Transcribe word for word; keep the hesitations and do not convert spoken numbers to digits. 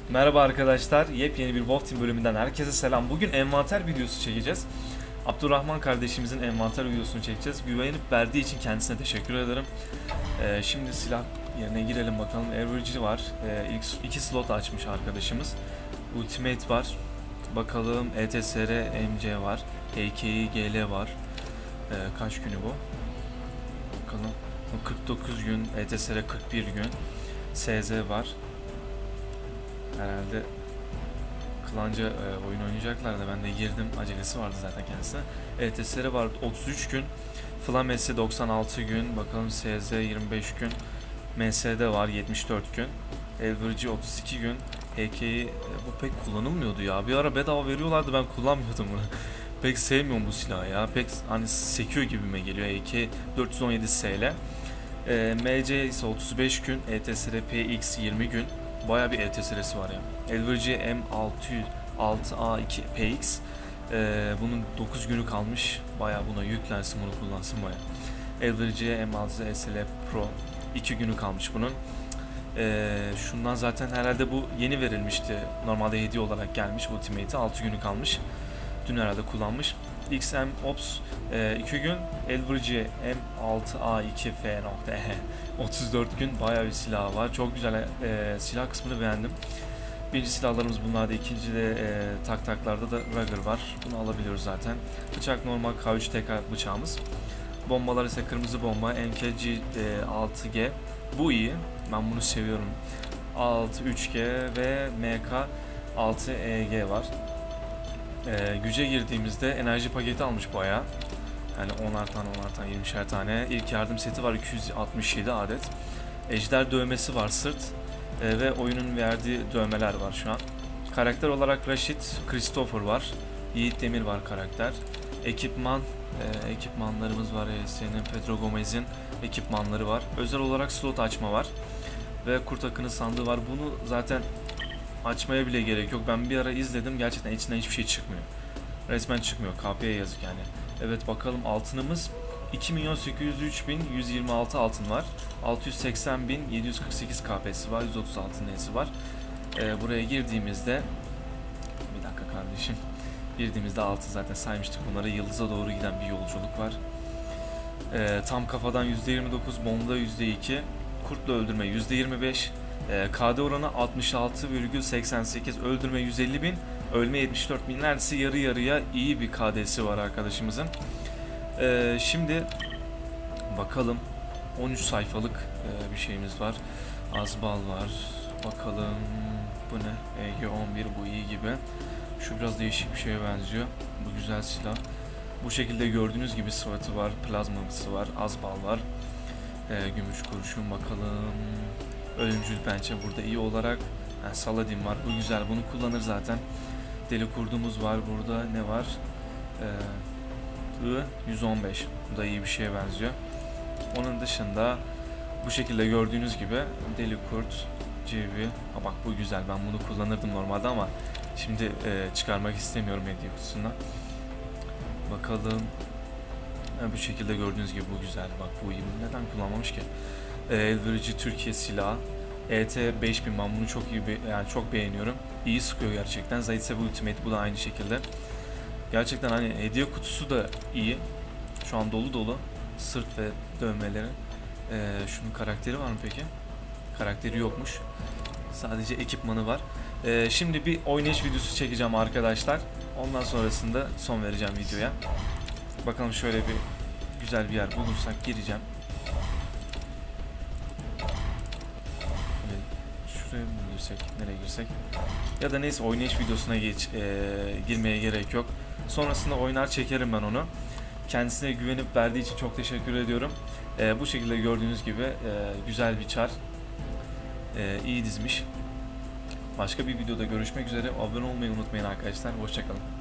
Merhaba arkadaşlar, yepyeni bir Wolf Team bölümünden herkese selam. Bugün envanter videosu çekeceğiz. Abdurrahman kardeşimizin envanter videosunu çekeceğiz. Güvenip verdiği için kendisine teşekkür ederim. Ee, şimdi silah yerine girelim bakalım. Average var. Ee, ilk iki slot açmış arkadaşımız. Ultimate var. Bakalım E T S R M C var. H K I G L var. Ee, kaç günü bu? Bakalım. kırk dokuz gün, E T S R kırk bir gün. S Z var. Herhalde klanca e, oyun oynayacaklar da ben de girdim. Acelesi vardı zaten kendisine. E T S R var otuz üç gün. Flamesi doksan altı gün. Bakalım S Z yirmi beş gün. M S D var yetmiş dört gün. Elverci otuz iki gün. H K I e, bu pek kullanılmıyordu ya. Bir ara bedava veriyorlardı, ben kullanmıyordum bunu. Pek sevmiyorum bu silahı ya. Pek hani sekiyor gibime geliyor. H K dört yüz on yedi S L. E, M C ise otuz beş gün. E T S R P X yirmi gün. Bayağı bir E T S R'si var ya. Elverci M altı yüz altı A iki P X. Ee, bunun dokuz günü kalmış. Bayağı buna yüklensin, bunu kullansın bayağı. Elverci M altı S L Pro iki günü kalmış bunun. Ee, şundan zaten herhalde bu yeni verilmişti. Normalde hediye olarak gelmiş Ultimate'e, altı günü kalmış. Dün herhalde kullanmış. X M Ops iki e, gün. Elverci M altı A iki F E otuz dört gün. Bayağı bir silah var. Çok güzel. E, silah kısmını beğendim. Birinci silahlarımız bunlarda. İkinci de e, tak taklarda da Rugger var. Bunu alabiliyoruz zaten. Bıçak normal K üç T K bıçağımız. Bombalar ise kırmızı bomba M K G altı G. Bu iyi. Ben bunu seviyorum. altı üç G ve M K altı E G var. Ee, güce girdiğimizde enerji paketi almış bayağı. Yani onar tane onar tane yirmişer tane. İlk yardım seti var iki yüz altmış yedi adet. Ejder dövmesi var sırt. Ee, ve oyunun verdiği dövmeler var şu an. Karakter olarak Rashid, Christopher var. Yiğit Demir var karakter. Ekipman, e, ekipmanlarımız var. E S N'in Pedro Gomez'in ekipmanları var. Özel olarak slot açma var. Ve kurt akını sandığı var. Bunu zaten açmaya bile gerek yok. Ben bir ara izledim. Gerçekten içinden hiçbir şey çıkmıyor. Resmen çıkmıyor. K P'ye yazık yani. Evet bakalım altınımız iki milyon sekiz yüz üç bin yüz yirmi altı altın var. altı yüz seksen bin yedi yüz kırk sekiz K P'si var. yüz otuz altı N'si var. Ee, buraya girdiğimizde bir dakika kardeşim. Girdiğimizde altı zaten saymıştık bunları. Yıldıza doğru giden bir yolculuk var. Ee, tam kafadan yüzde yirmi dokuz, bomba yüzde iki, kurtla öldürme yüzde yirmi beş. K D oranı altmış altı virgül seksen sekiz, öldürme yüz elli bin, ölme yetmiş dört bin, neredeyse yarı yarıya iyi bir K D'si var arkadaşımızın. Ee, şimdi bakalım, on üç sayfalık e, bir şeyimiz var. Azbal var. Bakalım bu ne? E G on bir, bu iyi gibi. Şu biraz değişik bir şeye benziyor. Bu güzel silah. Bu şekilde gördüğünüz gibi sıvatı var, plazması var, azbal var. Ee, gümüş kurşun bakalım. Ölümcül pençe burada iyi olarak. Yani Saladin var. Bu güzel. Bunu kullanır zaten. Deli kurdumuz var burada. Ne var? Ee, I yüz on beş. Bu da iyi bir şeye benziyor. Onun dışında bu şekilde gördüğünüz gibi deli kurt, C V. Ha bak bu güzel. Ben bunu kullanırdım normalde ama şimdi e, çıkarmak istemiyorum hediye kutusundan. Bakalım. Yani bu şekilde gördüğünüz gibi bu güzel. Bak bu iyi. Neden kullanmamış ki? Elverci Türkiye silahı. E T beş bin, ben bunu çok iyi yani çok beğeniyorum. İyi sıkıyor gerçekten. Zaitsev Ultimate bu da aynı şekilde. Gerçekten hani hediye kutusu da iyi. Şu an dolu dolu. Sırt ve dövmeleri. Ee, şunun karakteri var mı peki? Karakteri yokmuş. Sadece ekipmanı var. Ee, şimdi bir oynayış videosu çekeceğim arkadaşlar. Ondan sonrasında son vereceğim videoya. Bakalım şöyle bir güzel bir yer bulursak gireceğim. Şuraya mı girsek, nereye girsek? Ya da neyse oynayış videosuna geç, e, girmeye gerek yok. Sonrasında oynar çekerim ben onu. Kendisine güvenip verdiği için çok teşekkür ediyorum. E, bu şekilde gördüğünüz gibi e, güzel bir çar. E, iyi dizmiş. Başka bir videoda görüşmek üzere. Abone olmayı unutmayın arkadaşlar. Hoşçakalın.